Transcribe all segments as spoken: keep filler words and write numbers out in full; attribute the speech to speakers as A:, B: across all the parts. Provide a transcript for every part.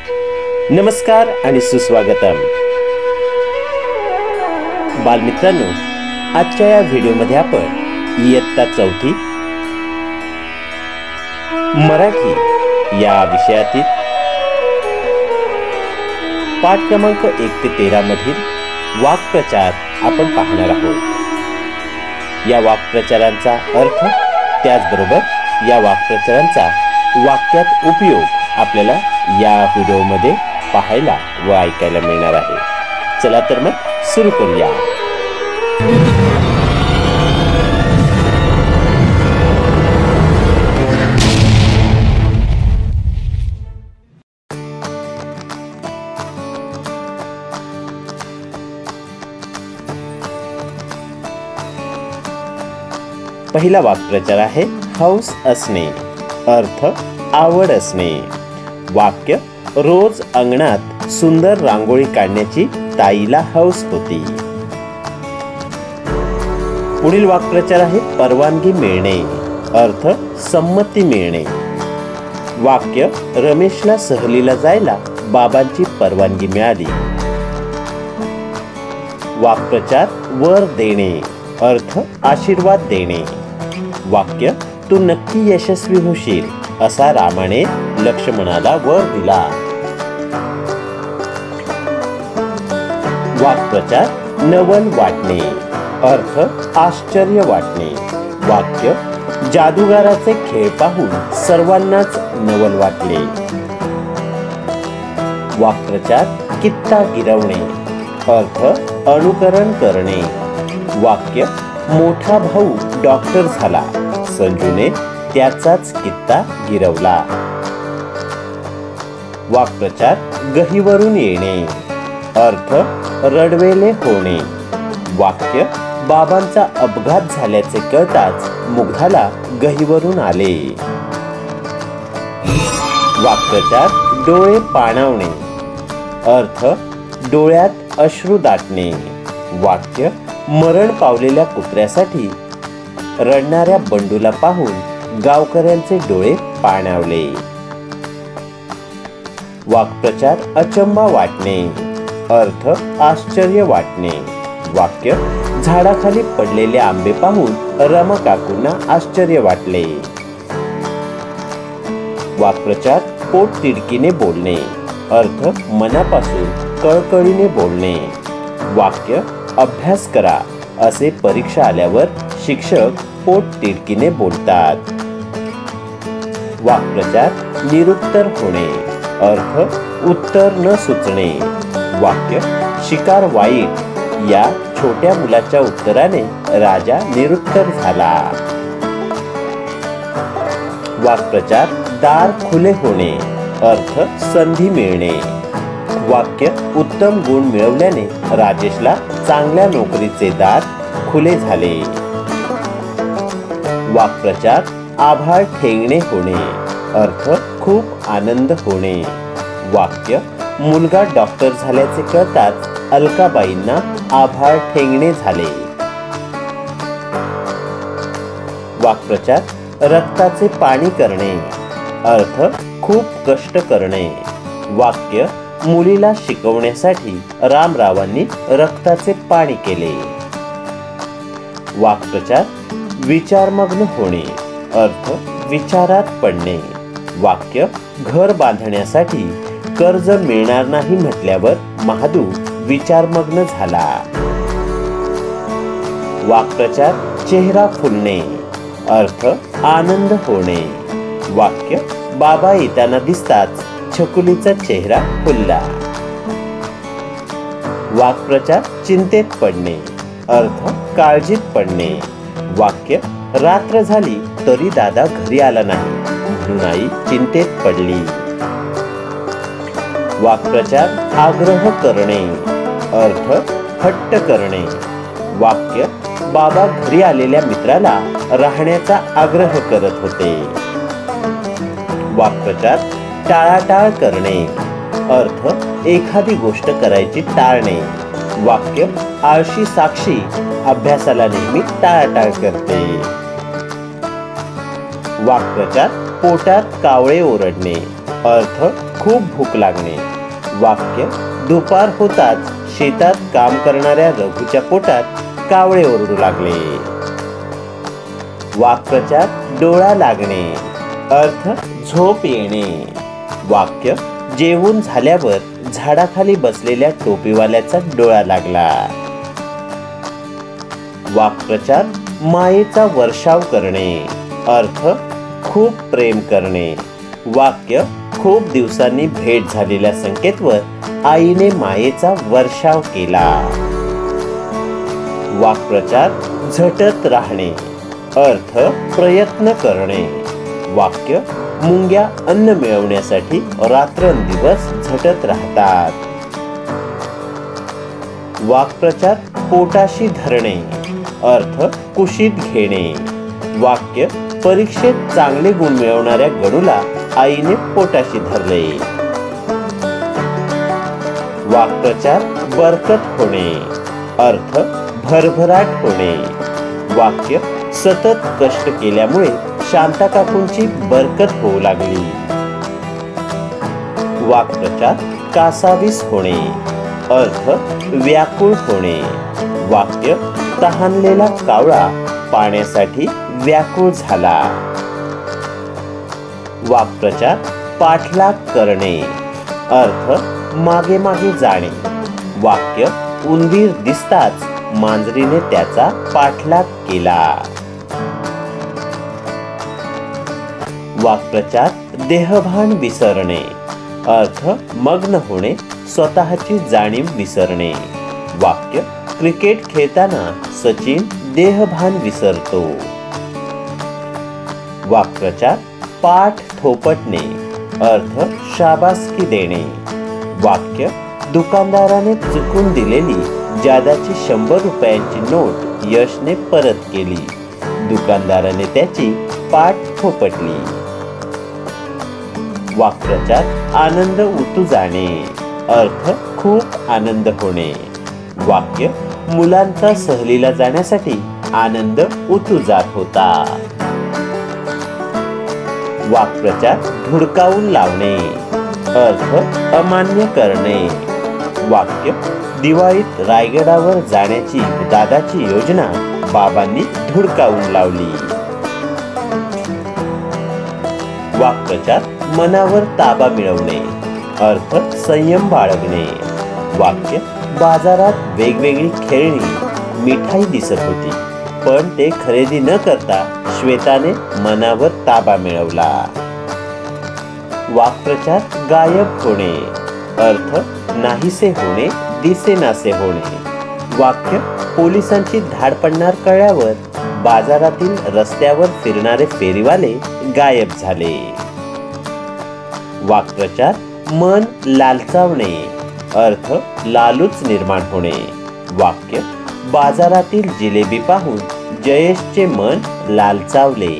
A: नमस्कार आणि सुस्वागतम बालमित्रांनो, आजच्या या व्हिडिओमध्ये आपण इयत्ता चौथी मराठी या विषयातील पाठ क्रमांक एक ते तेरा मधील वाक्प्रचार आपण पाहणार आहोत। या वाक्प्रचारांचा अर्थ त्याचबरोबर या वाक्प्रचारांचा वाक्यात उपयोग आपल्याला या व्हिडिओमध्ये पाहायला व ऐकायला मिळणार आहे। चला तर मग सुरू करूया। पहिला वाक्प्रचार आहे हौस असणे, अर्थ आवड असणे। वाक्य रोज अंगणात सुंदर रांगोळी काढण्याची ताईला हौस होती। पुढील वाक्प्रचार आहे परवानगी मिळणे, अर्थ संमती मिळणे। वाक्य रमेशला सहलीला जायला बाबांची परवानगी मिळाली। वाक्प्रचार वर देणे, अर्थ आशीर्वाद देणे। वाक्य तू नक्की यशस्वी होशील असा रामाने लक्ष्मणाला वर दिला। वाक्प्रचार नवल वाटणे, अर्थ आश्चर्य वाटणे। वाक्य जादूगाराचे खेळ पाहून सर्वांनाच नवल वाटले। वाक्प्रचार कित्ता गिरवणे, अर्थ अनुकरण करणे। वाक्य मोठा भाऊ डॉक्टर झाला, संजूने त्याचाच कित्ता गिरवला। वाक्प्रचार गहिवरून येणे, अर्थ रडवेले होणे। वाक्य बाबांचा अपघात झाल्याचे कळताच मुग्धाला गहिवरून आले। वाक्प्रचार डोळे पाणावणे, अर्थ डोळ्यात अश्रू दाटणे। वाक्य मरण पावलेल्या कुत्र्यासाठी रडणाऱ्या बंडूला पाहून गावकऱ्यांचे डोळे पाणावले। वाक्प्रचार अचंबा वाटणे, अर्थ आश्चर्य वाटणे। वाक्य झाडाखाली पडलेले आंबे पाहून रमा काकूंना आश्चर्य वाटले। वाक्प्रचार पोट तिडकीने बोलणे, अर्थ मनापासून कळकळीने बोलणे। वाक्य अभ्यास करा असे परीक्षा आल्यावर शिक्षक पोट तिडकीने बोलतात। वाक्प्रचार निरुत्तर होणे, अर्थ उत्तर न सुचणे। वाक्य शिकार वाईट या छोट्या मुलाच्या उत्तराने राजा निरुत्तर झाला। वाक्प्रचार दार खुले होणे, अर्थ संधी मिळणे। वाक्य उत्तम गुण मिळवल्याने राजेशला चांगल्या नोकरीचे दार खुले झाले। वाक्प्रचार आभाळ ठेंगणे होणे, अर्थ खूप आनंद होणे। वाक्य मुलगा डॉक्टर झाल्याचे कळताच अलकाबाईंना आभाळ ठेंगणे झाले। वाक्प्रचार रक्ताचे पाणी करणे, अर्थ खूप कष्ट करणे। वाक्य मुलीला शिकवण्यासाठी रामरावांनी रक्ताचे पाणी केले। वाक्प्रचार विचारमग्न होणे, अर्थ विचारात पडणे। वाक्य घर बांधण्यासाठी कर्ज मिळणार नाही म्हटल्यावर महादू विचारमग्न झाला। वाक्प्रचार चेहरा फुलणे, अर्थ आनंद होणे। वाक्य बाबा येताना दिसताच छकुलीचा चेहरा फुलला। वाक्प्रचार चिंतेत पडणे, अर्थ काळजीत पडणे। वाक्य रात्र झाली तरी दादा घरी आला नाही म्हणून आई चिंतेत पडली। वाक्प्रचार आग्रह करणे, अर्थ हट्ट करणे। वाक्य बाबा घरी आलेल्या मित्राला राहण्याचा आग्रह करत होते। वाक्प्रचार टाळाटाळ करणे, अर्थ एखादी गोष्ट करायची टाळणे। वाक्य आळशी साक्षी अभ्यासाला नेहमी टाळाटाळ करते। वाक्प्रचार पोटात कावळे ओरडणे, अर्थ खूप भूक लागणे. वाक्य दुपार होताच शेतात काम करणाऱ्या रघुच्या पोटात कावळे ओरडू लागले. वाक्प्रचार डोळा लागणे. अर्थ झोप येणे. वाक्य जेवून झाल्यावर झाडाखाली बसलेल्या टोपीवाल्याचा डोळा लागला. वाक्प्रचार मायेचा वर्षाव करणे. अर्थ खूप प्रेम करणे. वाक्य खूप दिवसांनी भेट झालेल्या संकेतवर आईने मायेचा वर्षाव केला. वाक्प्रचार झटत राहणे. अर्थ प्रयत्न करणे. वाक्य मुंग्या अन्न मिळवण्यासाठी रात्रंदिवस झटत राहतात. वाक्प्रचार पोटाशी धरणे. अर्थ कुशीत घेणे. वाक्य परीक्षेत चांगले गुण मिळवणाऱ्या गणूला आईने पोटाशी धरले. वाक्प्रचार बरकत होणे. अर्थ भरभराट होणे. वाक्य सतत कष्ट केल्यामुळे शांता काकूंची बरकत होऊ लागली. वाक्प्रचार कासावीस होणे. अर्थ व्याकुळ होणे. वाक्य तहानलेला कावळा पाण्यासाठी व्याकुळ झाला. वाक्प्रचार पाठलाग करणे. अर्थ मागे मागे जाणे. वाक्य उंदीर दिसताच मांजरीने त्याचा पाठलाग केला. वाक्प्रचार देहभान विसरणे. अर्थ मग्न होणे, स्वतःची जाणीव विसरणे. वाक्य क्रिकेट खेळताना सचिन देहभान विसरतो. वाक्प्रचार पाठ थोपटणे. अर्थ शाबासकी देणे. वाक्य दुकानदाराने चुकून दिलेली जादाची शंभर रुपयांची नोट यशने परत केली. दुकानदाराने त्याची पाठ थोपटली. वाक्प्रचार आनंद उतू जाणे. अर्थ खूप आनंद होणे. वाक्य मुलांचा सहलीला जाण्यासाठी आनंद उतू जात होता. वाक्प्रचार धुडकावून लावणे. अर्थ अमान्य करणे. वाक्य दिवाळीत रायगडावर जाण्याची दादाची योजना बाबांनी धुडकावून लावली. वाक्प्रचार मनावर ताबा मिळवणे. अर्थ संयम बाळगणे. वाक्य बाजारात वेगवेगळी खेळणी मिठाई दिसत होती, पण ते खरेदी न करता श्वेताने मनावर ताबा मिळवला. वाक्प्रचार गायब होणे. अर्थ नाहीसे होणे, दिसेनासे होणे. वाक्य पोलिसांची धाड पडणार कळल्यावर बाजारातील रस्त्यावर फिरणारे फेरीवाले गायब झाले. वाक्प्रचार मन लालचावणे. अर्थ लालूच निर्माण होणे. वाक्य बाजारातील जिलेबी पाहून जयेशचे मन लालचावले.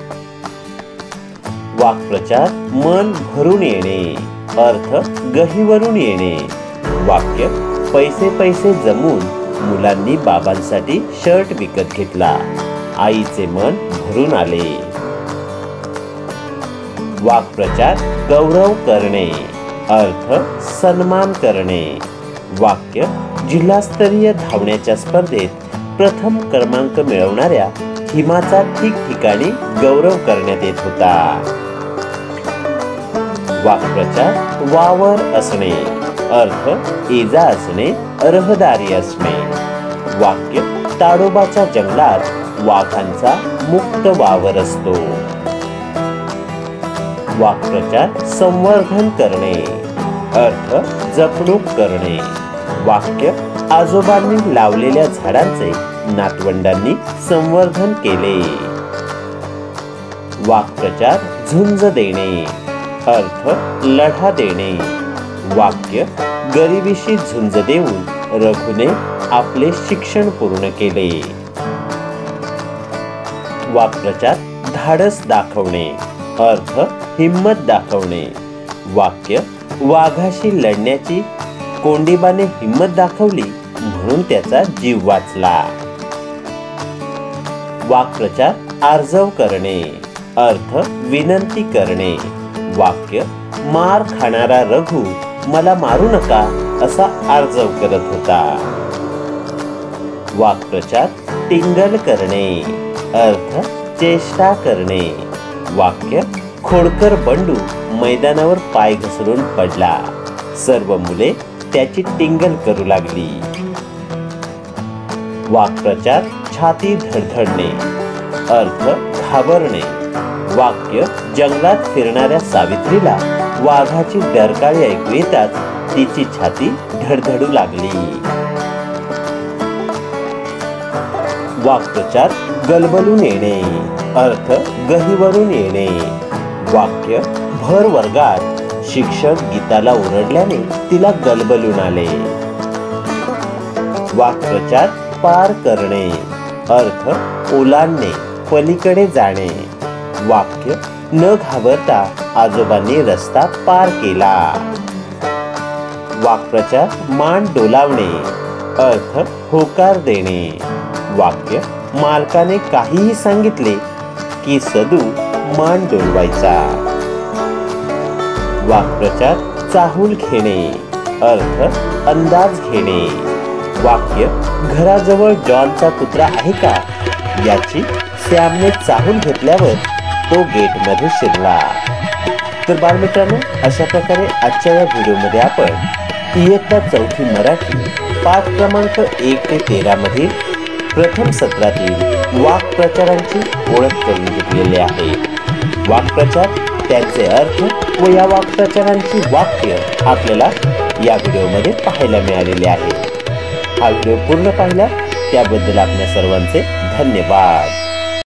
A: वाक्प्रचार मन भरून येणे. अर्थ गहिवरून येणे. वाक्य पैसे पैसे जमून मुलांनी बाबांसाठी शर्ट विकत घेतला. आईचे मन भरून आले. वाक्प्रचार गौरव करणे. अर्थ सन्मान करणे. वाक्य जिल्हास्तरीय धावण्याच्या स्पर्धेत प्रथम क्रमांक मिळवणाऱ्या हिमाचा ठिकठिकाणी गौरव करण्यात येत होता. वाक्प्रचार वावर असणे. अर्थ इजा असणे, रहदारी असणे. वाक्य ताडोबाच्या जंगलात वाघांचा मुक्त वावर असतो. वाक्प्रचार संवर्धन करणे. अर्थ जपणूक करणे. वाक्य आजोबांनी लावलेल्या झाडांचे नातवंडांनी संवर्धन केले. वाक्प्रचार झुंज देणे. अर्थ लढा देणे. वाक्य गरिबीशी झुंज देऊन रघुने आपले शिक्षण पूर्ण केले. वाक्प्रचार धाडस दाखवणे. अर्थ हिम्मत दाखवणे. वाक्य वाघाशी लढण्याची कोंडीबाने हिम्मत दाखवली म्हणून त्याचा जीव वाचला. वाक्प्रचार आर्जव करणे. अर्थ विनंती करणे. वाक्य मार खाणारा रघु मला मारू नका असा आर्जव करत होता. वाक्प्रचार टिंगल करणे, अर्थ चेष्टा करणे. वाक्य खोडकर बंडू मैदानावर पाय घसरून पडला. सर्व मुले त्याची टिंगल करू लागली. वाक्प्रचार छाती धडधडणे, अर्थ घाबरणे. वाक्य जंगलात फिरणाऱ्या सावित्रीला वाघाची डरकाळी ऐकू येताच तिची छाती धडधडू लागली. वाक्प्रचार गलबलून येणे, अर्थ गहिवरून येणे. वाक्य भर वर्गात शिक्षक गीताला ओरडल्याने तिला गलबलून आले. वाक्प्रचार पार करणे, अर्थ ओलांडणे, पलीकडे जाणे. वाक्य न घाबरता आजोबांनी रस्ता पार केला. वाक्प्रचार मान डोलावणे, अर्थ होकार देणे. वाक्य मालकाने काहीही सांगितले की सदू मान डोलवायचा. वाक्प्रचार चाहूल घेणे, अर्थ अंदाज घेणे. वाक्य घराजवळ जॉनचा कुत्रा आहे का याची सॅमने चाहूल घेतल्यावर तो गेटमध्ये शिरला. तर बालमित्रांनो, अशा प्रकारे आजच्या या व्हिडिओमध्ये आपण इयत्ता चौथी मराठी पाठ क्रमांक एक ते तेरा मधील प्रथम सत्रातील वाक्प्रचारांची ओळख करून घेतलेली आहे. वाक्प्रचार, त्यांचे अर्थ व या वाक्प्रचारांची वाक्य आपल्याला या व्हिडिओमध्ये पाहायला मिळालेले आहे. हा व्हिडिओ पूर्ण पाहिला त्याबद्दल आपल्या सर्वांचे धन्यवाद.